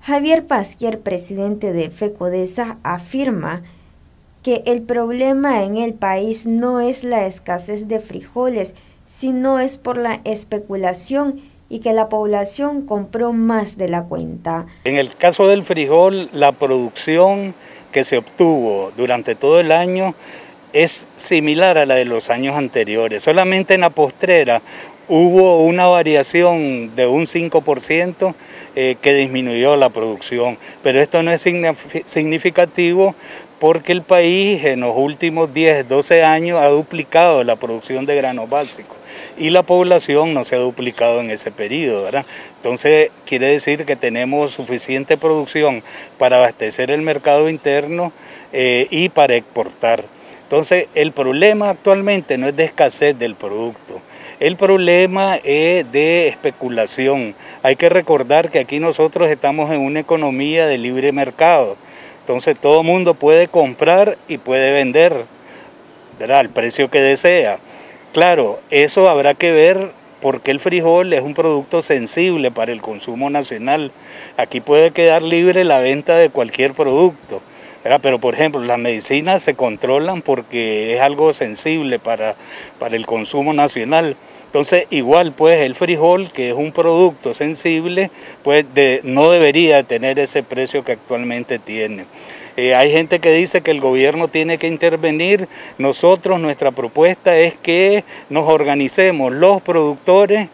Javier Pasquier, presidente de FECODESA, afirma que el problema en el país no es la escasez de frijoles, sino es por la especulación y que la población compró más de la cuenta. En el caso del frijol, la producción que se obtuvo durante todo el año es similar a la de los años anteriores. Solamente en la postrera hubo una variación de un 5% que disminuyó la producción, pero esto no es significativo porque el país en los últimos 10, 12 años ha duplicado la producción de granos básicos y la población no se ha duplicado en ese periodo, ¿verdad? Entonces quiere decir que tenemos suficiente producción para abastecer el mercado interno y para exportar. Entonces el problema actualmente no es de escasez del producto, el problema es de especulación. Hay que recordar que aquí nosotros estamos en una economía de libre mercado. Entonces todo el mundo puede comprar y puede vender, ¿verdad?, al precio que desea. Claro, eso habrá que ver porque el frijol es un producto sensible para el consumo nacional. Aquí puede quedar libre la venta de cualquier producto, ¿verdad? Pero por ejemplo las medicinas se controlan porque es algo sensible para el consumo nacional. Entonces igual pues el frijol, que es un producto sensible, pues no debería tener ese precio que actualmente tiene. Hay gente que dice que el gobierno tiene que intervenir. Nosotros, nuestra propuesta es que nos organicemos los productores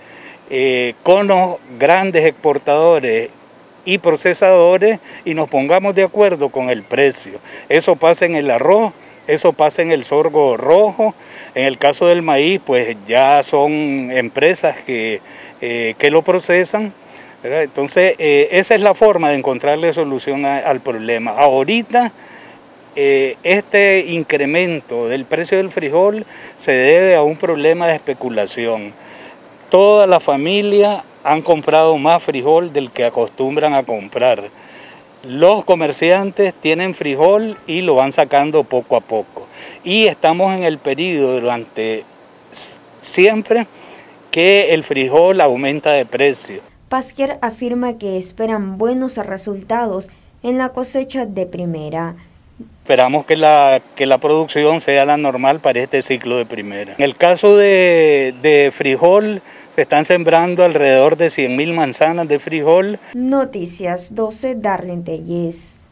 con los grandes exportadores y procesadores y nos pongamos de acuerdo con el precio. Eso pasa en el arroz, eso pasa en el sorgo rojo. En el caso del maíz, pues ya son empresas que lo procesan, ¿verdad? Entonces, esa es la forma de encontrarle solución al problema. Ahorita, este incremento del precio del frijol se debe a un problema de especulación. Toda la familia han comprado más frijol del que acostumbran a comprar. Los comerciantes tienen frijol y lo van sacando poco a poco. Y estamos en el periodo durante siempre que el frijol aumenta de precio. Pasquier afirma que esperan buenos resultados en la cosecha de primera. Esperamos que la producción sea la normal para este ciclo de primera. En el caso de frijol, se están sembrando alrededor de 100.000 manzanas de frijol. Noticias 12, Darlene Tellez.